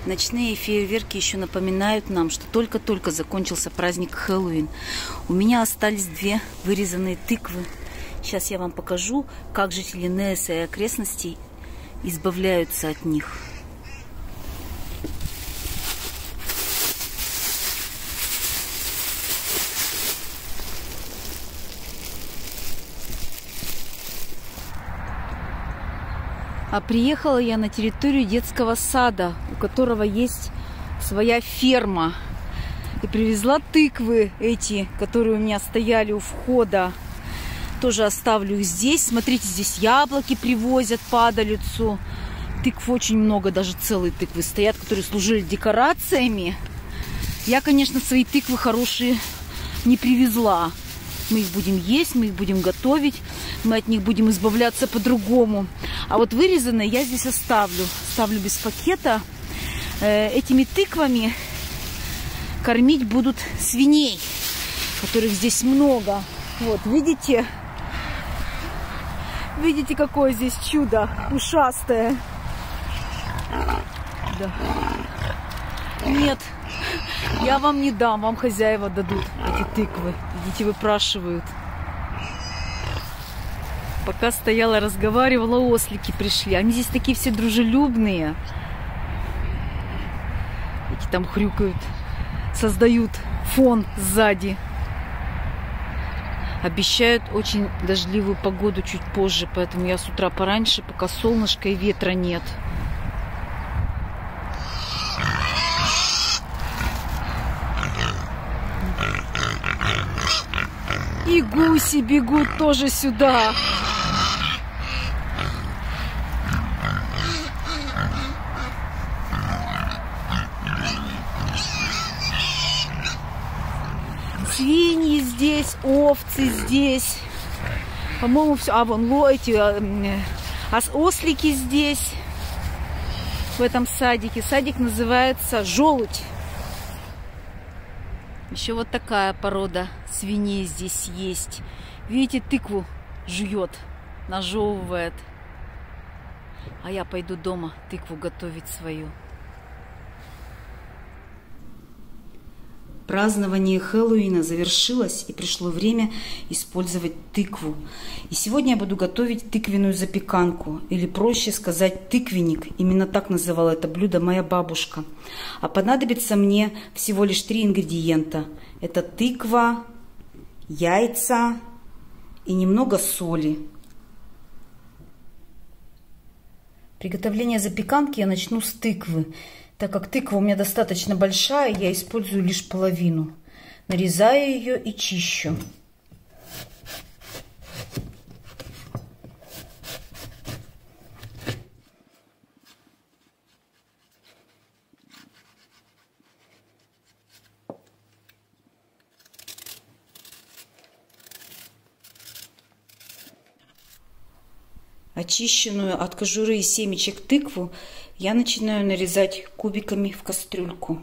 Ночные фейерверки еще напоминают нам, что только-только закончился праздник Хэллоуин. У меня остались 2 вырезанные тыквы. Сейчас я вам покажу, как жители Неаса и окрестностей избавляются от них. А приехала я на территорию детского сада, у которого есть своя ферма. И привезла тыквы эти, которые у меня стояли у входа. Тоже оставлю их здесь. Смотрите, здесь яблоки привозят, падалицу. Тыкв очень много, даже целые тыквы стоят, которые служили декорациями. Я, конечно, свои тыквы хорошие не привезла. Мы их будем есть, мы их будем готовить, мы от них будем избавляться по-другому. А вот вырезанные я здесь оставлю. Ставлю без пакета. Этими тыквами кормить будут свиней, которых здесь много. Вот, видите? Видите, какое здесь чудо ушастое? Да. Нет, я вам не дам, вам хозяева дадут эти тыквы. Видите, выпрашивают. Пока стояла, разговаривала, ослики пришли. Они здесь такие все дружелюбные. Эти там хрюкают, создают фон сзади. Обещают очень дождливую погоду чуть позже, поэтому я с утра пораньше, пока солнышка и ветра нет. И гуси бегут тоже сюда. Свиньи здесь, овцы здесь. По-моему, все. А вон ослики здесь. В этом садике. Садик называется Желудь. Еще вот такая порода свиней здесь есть. Видите, тыкву жует, нажевывает. А я пойду дома тыкву готовить свою. Празднование Хэллоуина завершилось, и пришло время использовать тыкву. И сегодня я буду готовить тыквенную запеканку, или проще сказать тыквенник. Именно так называла это блюдо моя бабушка. А понадобится мне всего лишь 3 ингредиента. Это тыква, яйца и немного соли. Приготовление запеканки я начну с тыквы. Так как тыква у меня достаточно большая, я использую лишь половину. Нарезаю ее и чищу. Очищенную от кожуры и семечек тыкву я начинаю нарезать кубиками в кастрюльку.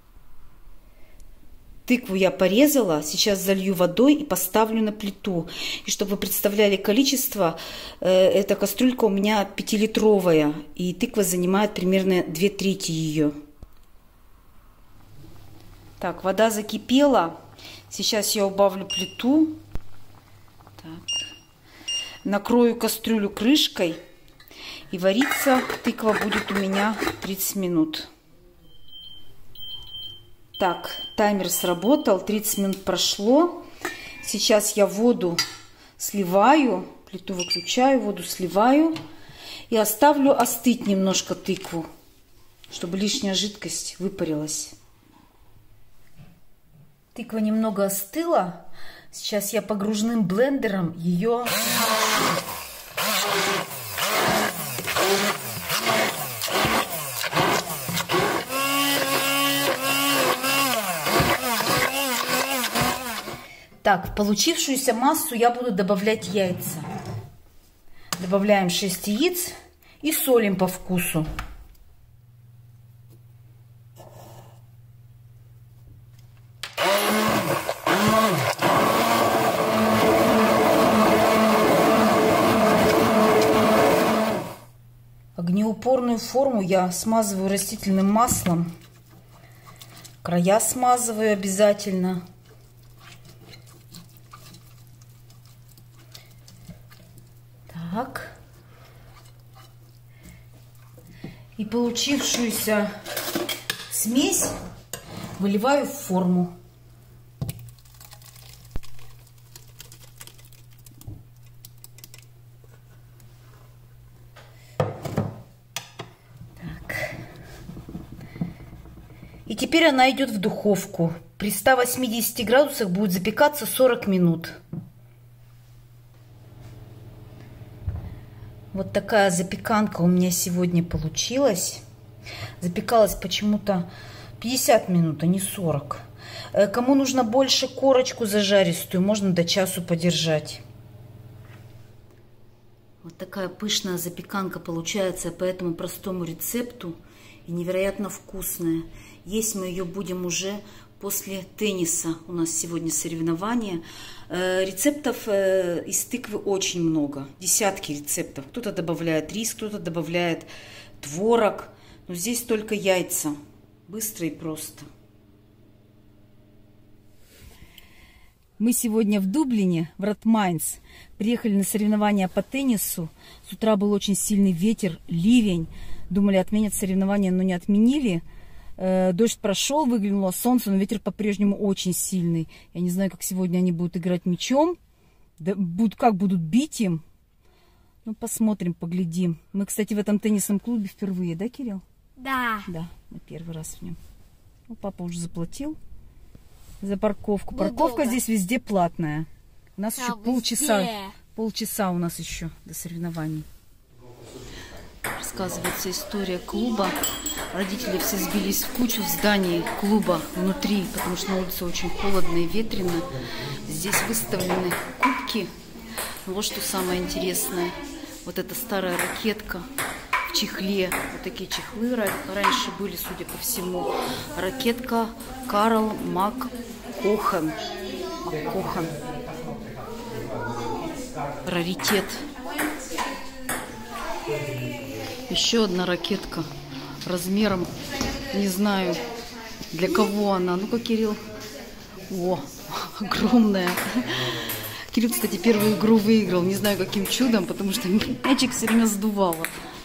Тыкву я порезала, сейчас залью водой и поставлю на плиту. И чтобы вы представляли количество, эта кастрюлька у меня 5-литровая, и тыква занимает примерно 2/3 ее. Так, вода закипела. Сейчас я убавлю плиту. Так. Накрою кастрюлю крышкой, и вариться тыква будет у меня 30 минут. Так, таймер сработал, 30 минут прошло. Сейчас я воду сливаю, плиту выключаю, воду сливаю и оставлю остыть немножко тыкву, чтобы лишняя жидкость выпарилась. Тыква немного остыла. Сейчас я погружным блендером ее... Так, в получившуюся массу я буду добавлять яйца. Добавляем 6 яиц и солим по вкусу. огнеупорную основную форму я смазываю растительным маслом. Края смазываю обязательно. Так. И получившуюся смесь выливаю в форму. И теперь она идет в духовку. При 180 градусах будет запекаться 40 минут. Вот такая запеканка у меня сегодня получилась. Запекалась почему-то 50 минут, а не 40. Кому нужно больше корочку зажаристую, можно до часу подержать. Вот такая пышная запеканка получается по этому простому рецепту. И невероятно вкусная. Есть мы ее будем уже после тенниса. У нас сегодня соревнования. Рецептов из тыквы очень много. Десятки рецептов. Кто-то добавляет рис, кто-то добавляет творог. Но здесь только яйца. Быстро и просто. Мы сегодня в Дублине, в Ратмайнс. Приехали на соревнования по теннису. С утра был очень сильный ветер, ливень. Думали, отменят соревнования, но не отменили. Дождь прошел, выглянуло солнце, но ветер по-прежнему очень сильный. Я не знаю, как сегодня они будут играть мячом, как будут бить им. Ну, посмотрим, поглядим. Мы, кстати, в этом теннисном клубе впервые, да, Кирилл? Да. Да, мы первый раз в нем. Ну, папа уже заплатил за парковку. Парковка здесь везде платная. У нас еще полчаса у нас еще до соревнований. Рассказывается история клуба. Родители все сбились в кучу в здании клуба внутри, потому что на улице очень холодно и ветрено. Здесь выставлены кубки. Вот что самое интересное. Вот эта старая ракетка в чехле. Вот такие чехлы раньше были, судя по всему. Ракетка Карл МакКохан. Раритет. Еще одна ракетка размером, не знаю, для кого она. Ну-ка, Кирилл. О, огромная. Кирилл, кстати, первую игру выиграл. Не знаю, каким чудом, потому что мячик все время сдувало.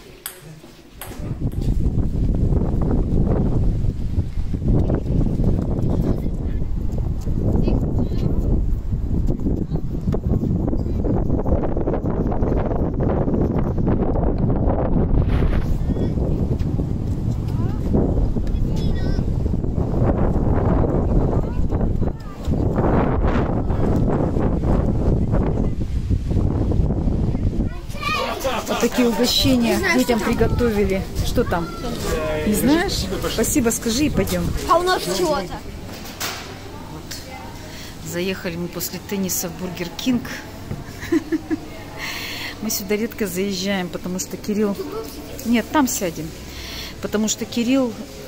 Такие угощения детям приготовили. Что там? Не знаешь? Спасибо, скажи и пойдем. А у нас чего-то. Вот. Заехали мы после тенниса в Бургер Кинг. Мы сюда редко заезжаем, потому что Кирилл... Нет, там сядем. Потому что Кирилл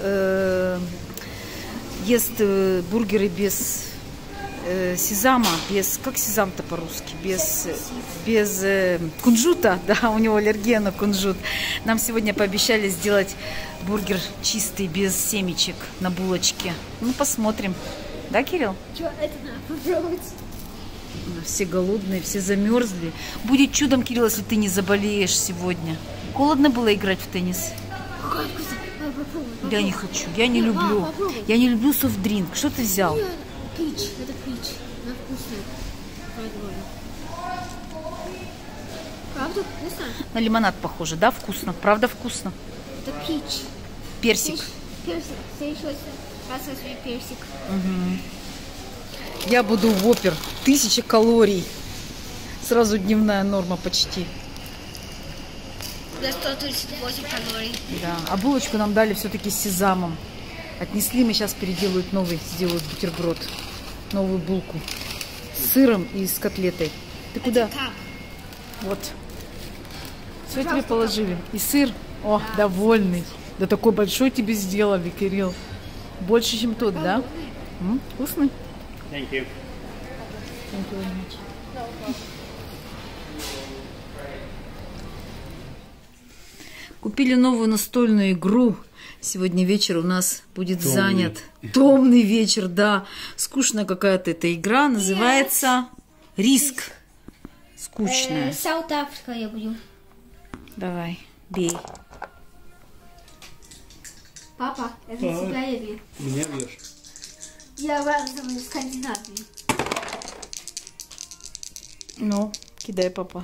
ест бургеры без сезама, без... Как сезам-то по-русски? Без кунжута. Да, у него аллергия на кунжут. Нам сегодня пообещали сделать бургер чистый, без семечек на булочке. Ну, посмотрим. Да, Кирилл? Что, это надо попробовать? Все голодные, все замерзли. Будет чудом, Кирилл, если ты не заболеешь сегодня. Холодно было играть в теннис? Я не хочу, я не люблю. Я не люблю софт-дринк. Что ты взял? Пич, это пич. Она вкусная. Правда вкусно? На лимонад похоже, да? Вкусно. Правда вкусно? Это пич. Персик. Персик. Красный персик. Угу. Я буду в опер. 1000 калорий. Сразу дневная норма почти. За 138 калорий. Да. А булочку нам дали все-таки с сезамом. Отнесли, мы сейчас переделают новый, сделают бутерброд. Новую булку. С сыром и с котлетой. Ты куда? Вот. Все тебе положили. И сыр. О, да. Довольный. Да такой большой тебе сделали, Кирилл. Больше, чем тот, да? Вкусный? Thank you. Thank you very much. Купили новую настольную игру. Сегодня вечер у нас будет занят. Томный вечер, да. Скучная какая-то эта игра. Называется Риск. Скучная. Саут Африка я буду. Давай, бей. Папа, это тебя я бью. Меня бьешь. Я в Скандинавии. Ну, кидай, папа.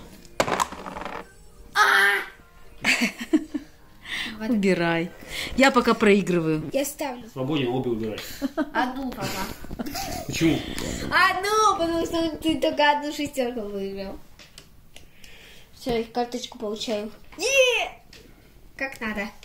Убирай. Я пока проигрываю. Я ставлю. Свободен, обе убирай. Одну, папа. Почему? Одну, потому что ты только одну шестерку выиграл. Все, карточку получаю. Как надо.